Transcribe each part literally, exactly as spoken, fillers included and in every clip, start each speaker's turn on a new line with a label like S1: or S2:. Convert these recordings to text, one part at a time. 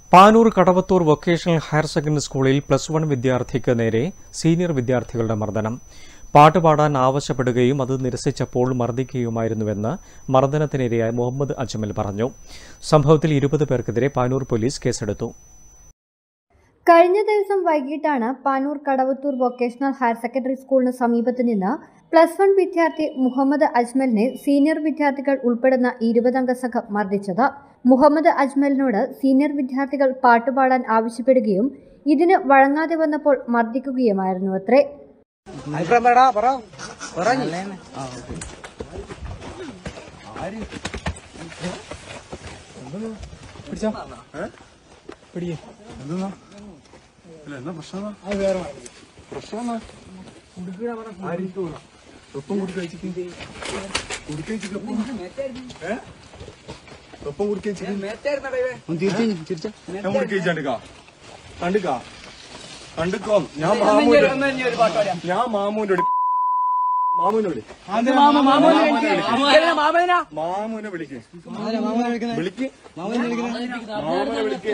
S1: Panoor Kadavathur vocational higher secondary സ്കൂളിൽ plus one വിദ്യാർത്ഥിക്ക് നേരെ സീനിയർ വിദ്യാർത്ഥികളുടെ മർദ്ദനം. പാട്ടുപാടാൻ ആവശ്യപ്പെടുകയും അത് നിരസിച്ചപ്പോൾ മർദ്ദിക്കുകയുമായിരുന്നുവെന്ന് മർദ്ദനത്തിനിരയായ മുഹമ്മദ് അജ്മൽ പറഞ്ഞു. സംഭവത്തിൽ ഇരുപത് പേർക്കെതിരെ പാനൂർ പോലീസ് കേസെടുത്തു.
S2: കഴിഞ്ഞ ദിവസം വൈകിട്ടാണ് Panoor Kadavathur vocational higher secondary സ്കൂളിന് സമീപത്ത് നിന്ന് പ്ലസ് വൺ വിദ്യാർത്ഥി മുഹമ്മദ് അജ്മലിനെ സീനിയർ വിദ്യാർത്ഥികൾ ഉൾപ്പെടുന്ന ഇരുപതംഗ സംഘം മർദ്ദിച്ചത്. മുഹമ്മദ് അജ്മലിനോട് സീനിയർ വിദ്യാർത്ഥികൾ പാട്ടുപാടാൻ ആവശ്യപ്പെടുകയും ഇതിന് വഴങ്ങാതെ വന്നപ്പോൾ മർദ്ദിക്കുകയുമായിരുന്നു അത്രേ.
S3: ഒപ്പം കൂടി കഴിച്ചിട്ട് ഒപ്പം കൂടി കഴിച്ചിട്ട് കണ്ടുക്കാ കണ്ടുക്കോ ഞാൻ ഞാൻ മാമൂനോട് മാമൂനോട് മാമൂനെ വിളിക്ക് വിളിക്ക് മാമൂനെ വിളിക്ക്.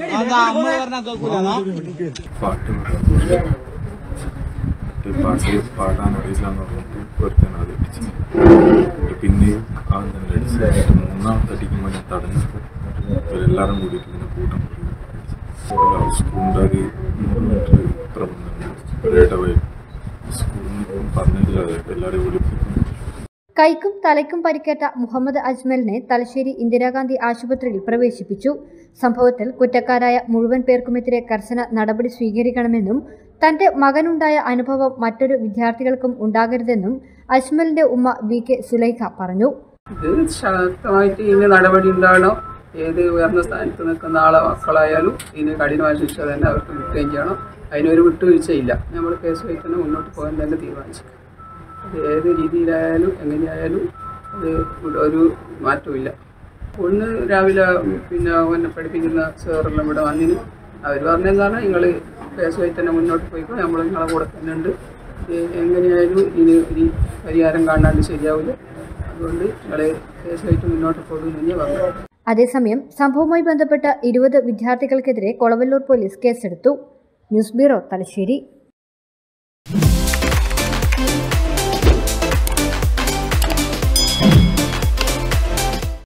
S4: പാട്ട് പാടാൻ അറിയില്ലാന്ന് പറഞ്ഞിട്ട് ഒരുത്തന്നെ അത് അടിച്ചു. പിന്നെയും അവൻ തന്നെ അടിച്ചു. മൂന്നാമത്തെ അടിക്കുമ്പോൾ ഞാൻ തടഞ്ഞിട്ട് ഇവരെല്ലാവരും കൂടിയിട്ട് പിന്നെ കൂട്ടം കൂടി സ്കൂളിൻ്റെ അത് നൂറ് മീറ്റർ ഇത്ര ഒരേടവേ സ്കൂളിൽ പറഞ്ഞില്ല എല്ലാവരെയും വിളിപ്പിക്കുന്നു.
S2: കൈക്കും തലയ്ക്കും പരിക്കേറ്റ മുഹമ്മദ് അജ്മലിനെ തലശ്ശേരി ഇന്ദിരാഗാന്ധി ആശുപത്രിയിൽ പ്രവേശിപ്പിച്ചു. സംഭവത്തിൽ കുറ്റക്കാരായ മുഴുവൻ പേർക്കുമെതിരെ കർശന നടപടി സ്വീകരിക്കണമെന്നും തന്റെ മകനുണ്ടായ അനുഭവം മറ്റൊരു വിദ്യാർത്ഥികൾക്കും ഉണ്ടാകരുതെന്നും അജ്മലിന്റെ ഉമ്മ വി കെ സുലൈഖ പറഞ്ഞു.
S5: ഇത് ശക്തമായിട്ട് ഇതിന് നടപടി ഉണ്ടാകണം. ഏത് ഉയർന്ന സ്ഥാനത്ത് നിൽക്കുന്ന ആളെ മക്കളായാലും ഇതിന് കഠിനമായ ശിക്ഷ തന്നെ അവർക്ക് കിട്ടുകയും ചെയ്യണം. അതിനൊരു വിട്ടുവീഴ്ചയില്ല. നമ്മൾ കേസുമായി തന്നെ മുന്നോട്ട് പോകാൻ തന്നെ തീരുമാനിച്ചു. അത് ഏത് രീതിയിലായാലും എങ്ങനെയായാലും അത് ഒരു മാറ്റമില്ല. ഒന്ന് രാവിലെ പിന്നെ എന്നെ പഠിപ്പിക്കുന്ന സാറെല്ലാം ഇവിടെ വന്നിന് അവർ പറഞ്ഞെന്താണ് നിങ്ങൾ കേസുമായി തന്നെ മുന്നോട്ട് പോയിക്കോ, നമ്മൾ നിങ്ങളെ കൂടെ തന്നെ ഉണ്ട്, എങ്ങനെയായാലും ഇതിന് ഒരു പരിഹാരം കാണാണ്ട് ശരിയാവില്ല, അതുകൊണ്ട് നിങ്ങൾ കേസുമായിട്ട് മുന്നോട്ട് പോകുമെന്ന് തന്നെ പറഞ്ഞു.
S2: അതേസമയം സംഭവവുമായി ബന്ധപ്പെട്ട ഇരുപത് വിദ്യാർത്ഥികൾക്കെതിരെ കൊളവല്ലൂർ പോലീസ് കേസെടുത്തു. News bureau, Thalassery.